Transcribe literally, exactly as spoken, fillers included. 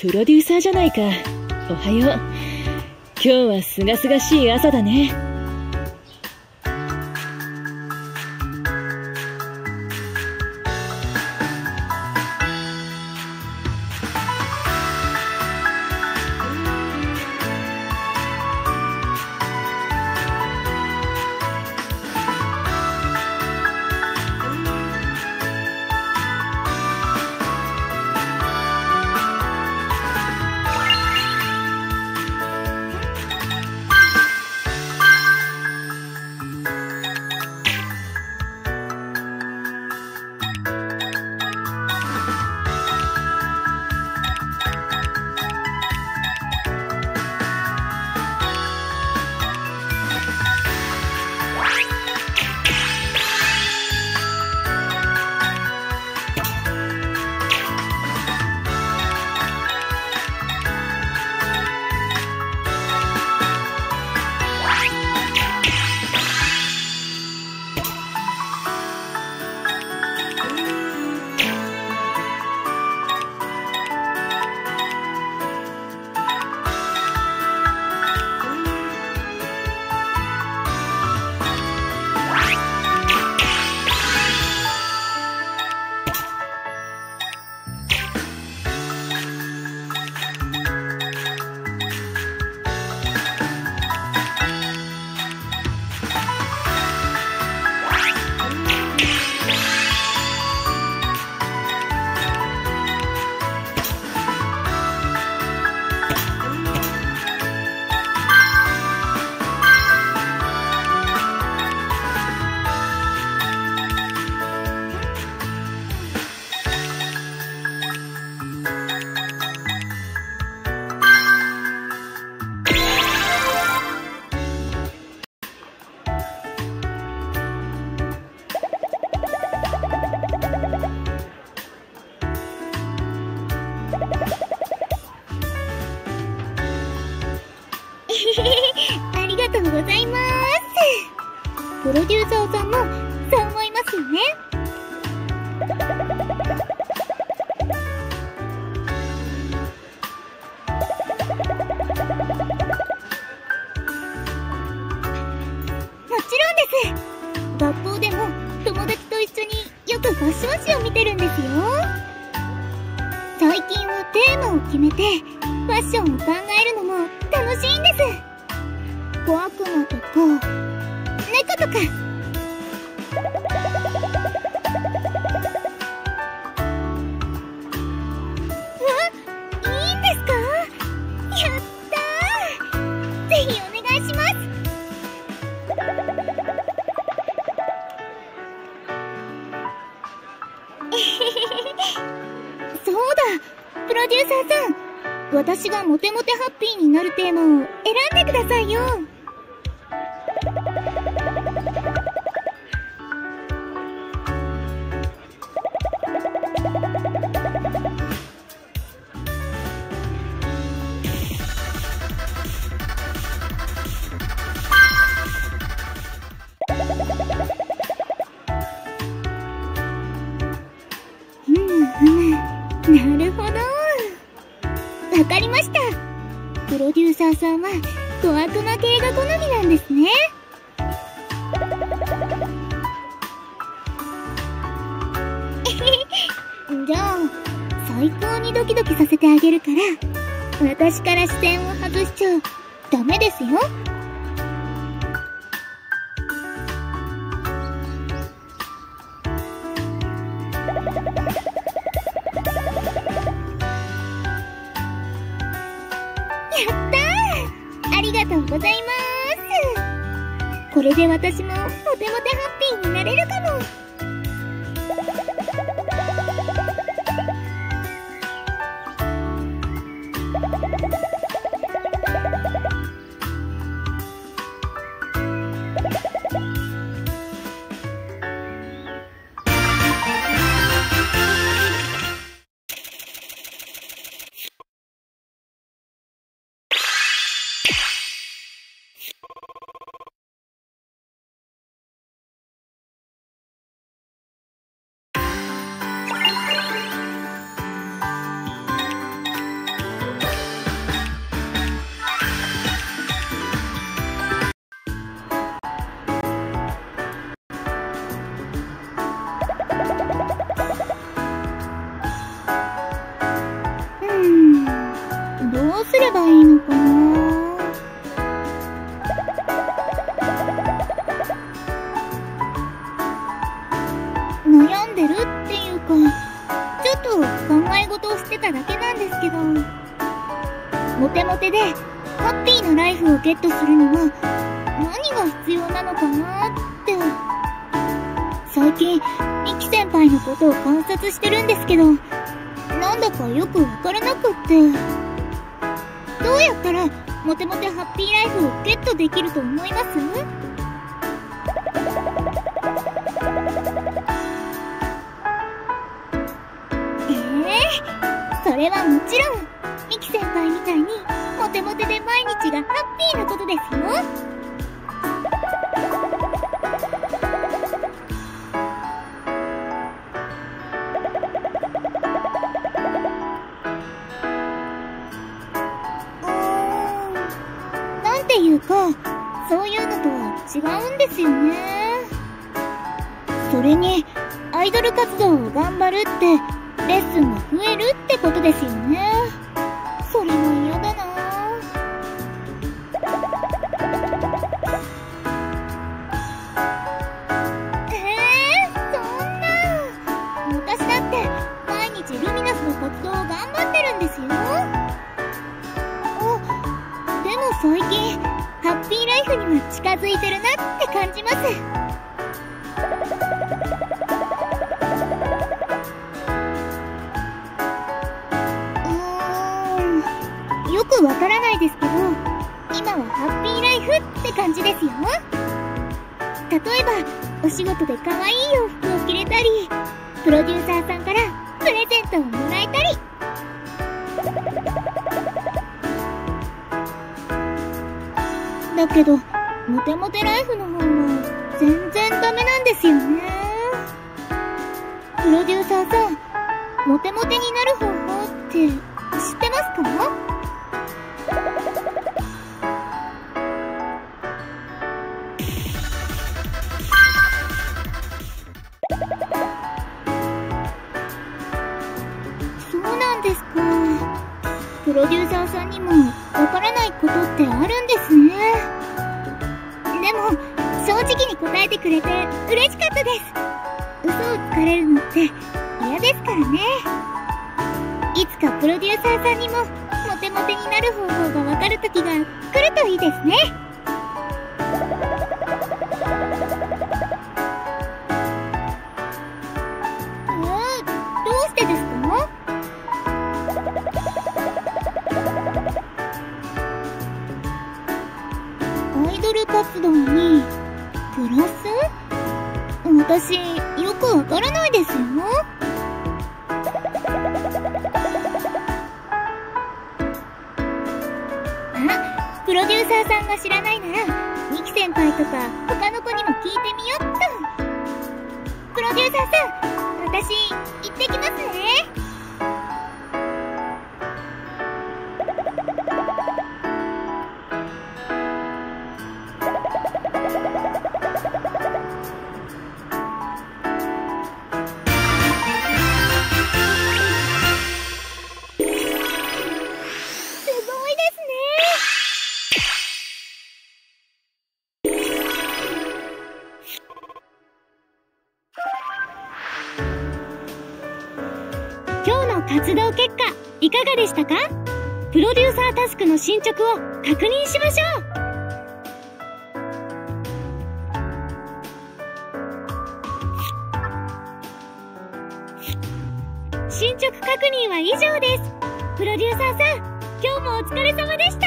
プロデューサーじゃないか。おはよう。今日はすがすがしい朝だね。 ありがとうございます。プロデューサーさんもそう思いますよね。もちろんです。学校でも友達と一緒によくファッション誌を見てるんですよ。最近はテーマを決めてファッションを考えるのも楽しいんです。小悪魔とか猫とか。あ、いいんですか？やったー。ぜひお願いします。そうだ、プロデューサーさん、私がモテモテハッピーになるテーマを選んでくださいよ。うんうん、なるほど。わかりました。プロデューサーさんは小悪魔系が好みなんですね。じゃあ最高にドキドキさせてあげるから、私から視線を外しちゃダメですよ。やったー！ありがとうございます。これで私もモテモテハッピーになれるかも。 か、ちょっと考え事をしてただけなんですけど、モテモテでハッピーなライフをゲットするには何が必要なのかなって。最近ミキ先輩のことを観察してるんですけど、なんだかよくわからなくって。どうやったらモテモテハッピーライフをゲットできると思います？えー、それはもちろんミキ先輩みたいにモテモテで毎日がハッピーなことですよ。っていうか、そういうのとは違うんですよね。それにアイドル活動を頑張るってレッスンが増えるってことですよね。それは嫌だな。えー、そんな。私だって毎日ルミナスの活動を頑張ってるんですよ。でも最近ハッピーライフにも近づいてるなって感じます。うーん、よくわからないですけど、今はハッピーライフって感じですよ。例えばお仕事で可愛い洋服を着れたり、プロデューサーさんからプレゼントをもらえたり。だけどモテモテライフの方は全然ダメなんですよね。プロデューサーさん、モテモテになる方法って知ってますか？そうなんですか。プロデューサーさんにもわからないことってあるんですね。でも正直に答えてくれて嬉しかったです。嘘をつかれるのって嫌ですからね。いつかプロデューサーさんにもモテモテになる方法がわかる時が来るといいですね。えー、どうしてですか？アイドル活動にプラス？私よくわからないですよ。あ、プロデューサーさんが知らないならミキ先輩とか他の子にも聞いてみよっと。プロデューサーさん、私行ってきますね。今日の活動結果いかがでしたか？プロデューサータスクの進捗を確認しましょう。進捗確認は以上です。プロデューサーさん、今日もお疲れ様でした。